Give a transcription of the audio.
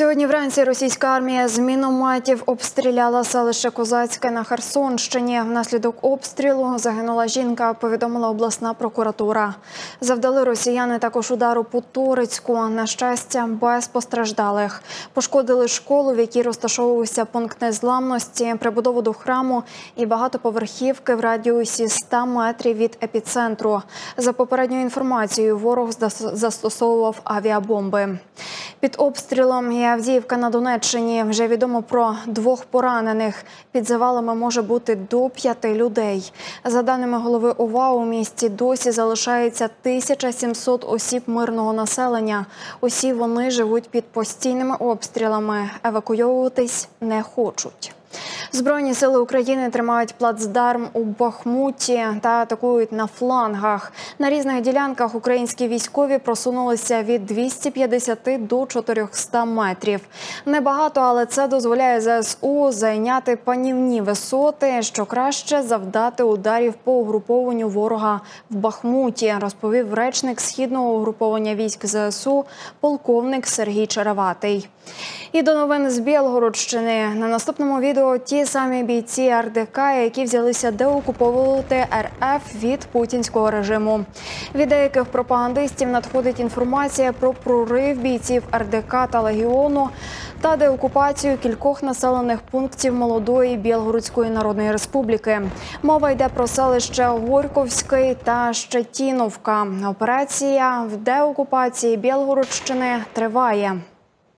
Сьогодні вранці російська армія з мінометів обстріляла селище Козацьке на Херсонщині. Внаслідок обстрілу загинула жінка, повідомила обласна прокуратура. Завдали росіяни також удару по Торицьку. На щастя, без постраждалих. Пошкодили школу, в якій розташовувався пункт незламності, прибудову до храму і багатоповерхівки в радіусі 100 метрів від епіцентру. За попередньою інформацією, ворог застосовував авіабомби. Під обстрілом є Авдіївка на Донеччині. Вже відомо про 2 поранених. Під завалами може бути до 5 людей. За даними голови ОВА, у місті досі залишається 1700 осіб мирного населення. Усі вони живуть під постійними обстрілами. Евакуйовуватись не хочуть. Збройні сили України тримають плацдарм у Бахмуті та атакують на флангах. На різних ділянках українські військові просунулися від 250 до 400 метрів. Небагато, але це дозволяє ЗСУ зайняти панівні висоти, що краще завдати ударів по угрупованню ворога в Бахмуті, розповів речник Східного угруповання військ ЗСУ полковник Сергій Череватий. І до новин з Білгородщини. На наступному відео ті самі бійці РДК, які взялися деокуповувати РФ від путінського режиму. Від деяких пропагандистів надходить інформація про прорив бійців РДК та Легіону та деокупацію кількох населених пунктів молодої Білгородської Народної Республіки. Мова йде про селище Горьковський та Щетіновка. Операція в деокупації Білгородщини триває.